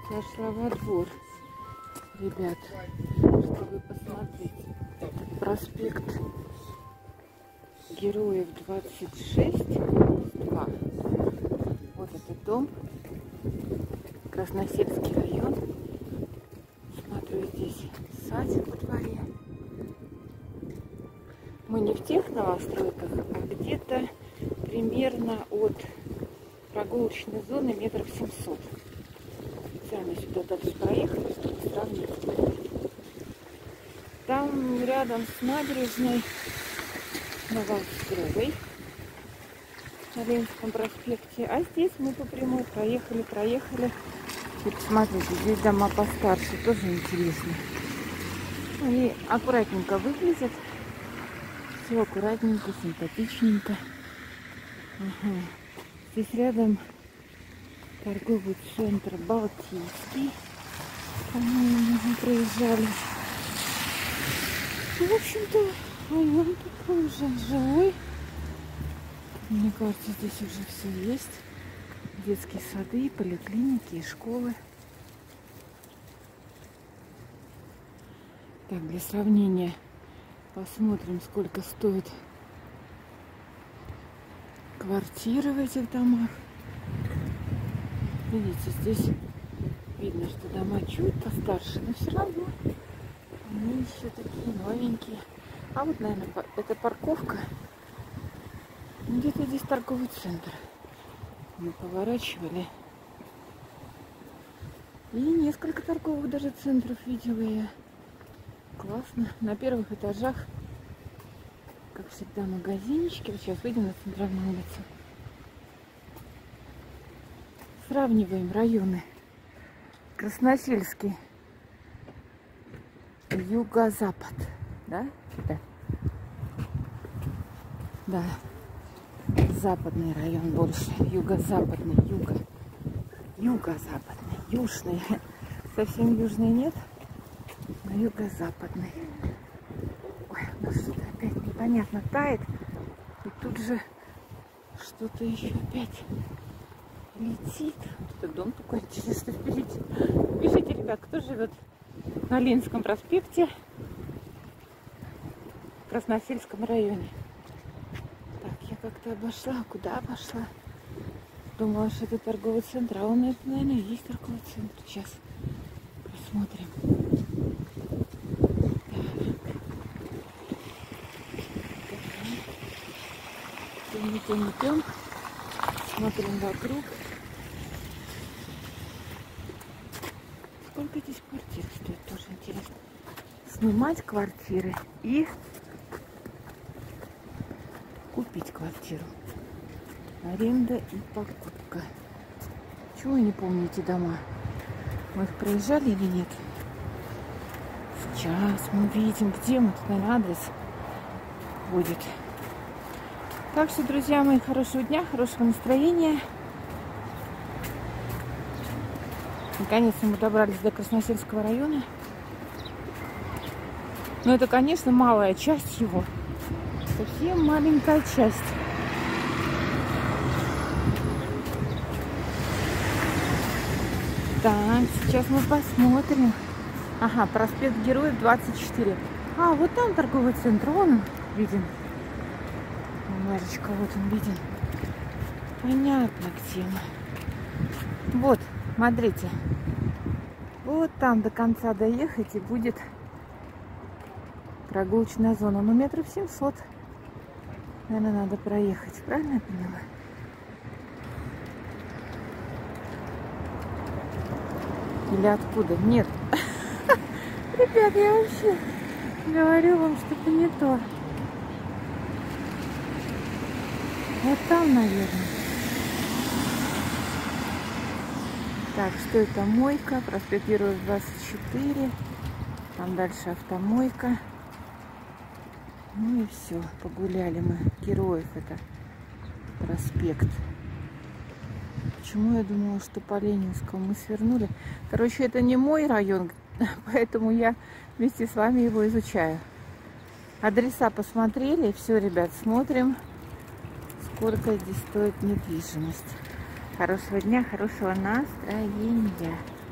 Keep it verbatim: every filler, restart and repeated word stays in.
Зашла во двор, ребят, чтобы посмотреть. Проспект Героев двадцать шесть, два. Вот этот дом, Красносельский район. Смотрю, здесь садик во дворе. Мы не в тех новостройках, а где-то примерно от прогулочной зоны метров семьсот. Специально сюда дальше проехали, чтобы сравнить. Там рядом с набережной Новоостровой на Ленинском проспекте. А здесь мы по прямой проехали, проехали. И посмотрите, здесь дома постарше, тоже интересно. Они аккуратненько выглядят. Все аккуратненько, симпатичненько. Ага. Здесь рядом торговый центр Балтийский. По-моему, мы проезжали. В общем-то, район такой уже живой. Мне кажется, здесь уже все есть. Детские сады, поликлиники и школы. Так, для сравнения посмотрим, сколько стоит квартиры в этих домах. Видите, здесь видно, что дома чуть постарше, но все равно они еще такие новенькие. А вот, наверное, это парковка. Где-то здесь торговый центр. Мы поворачивали. И несколько торговых даже центров видела я. Классно. На первых этажах, как всегда, магазинчики. Вот сейчас выйдем на центральную улицу. Сравниваем районы. Красносельский. Юго-запад. Да? Да. Да. Западный район больше. Юго-западный. Юго. Юго-западный. Южный. Совсем южный нет. Но юго-западный. Ой, у нас что-то опять непонятно тает. И тут же что-то еще опять летит. Вот этот дом такой интересный впереди. Пишите, ребят, кто живет на Ленинском проспекте, в Красносельском районе. Так, я как-то обошла. Куда обошла? Думала, что это торговый центр. А он, это, наверное, и есть торговый центр. Сейчас посмотрим. Идем, идем, идем. Смотрим вокруг. Сколько здесь квартир стоит, тоже интересно. Снимать квартиры и купить квартиру. Аренда и покупка. Чего я не помню эти дома? Мы их проезжали или нет? Сейчас мы видим, где мы. Тут, наверное, адрес будет. Так что, друзья мои, хорошего дня, хорошего настроения. Наконец-то мы добрались до Красносельского района. Но это, конечно, малая часть его. Совсем маленькая часть. Так, сейчас мы посмотрим. Ага, проспект Героев двадцать четыре. А, вот там торговый центр, вон он виден. Немножечко вот он виден. Понятно, где мы. Вот, смотрите. Вот там до конца доехать и будет прогулочная зона. Ну, метров семьсот. Наверное, надо проехать. Правильно я поняла? Или откуда? Нет. Ребят, я вообще говорю вам, что это не то. Вот там, наверное. Так, что это? Мойка. Проспект Героев двадцать четыре. Там дальше автомойка. Ну и все. Погуляли мы. Героев это проспект. Почему я думала, что по Ленинскому мы свернули? Короче, это не мой район, поэтому я вместе с вами его изучаю. Адреса посмотрели. Все, ребят, смотрим, сколько здесь стоит недвижимость. Хорошего дня, хорошего настроения.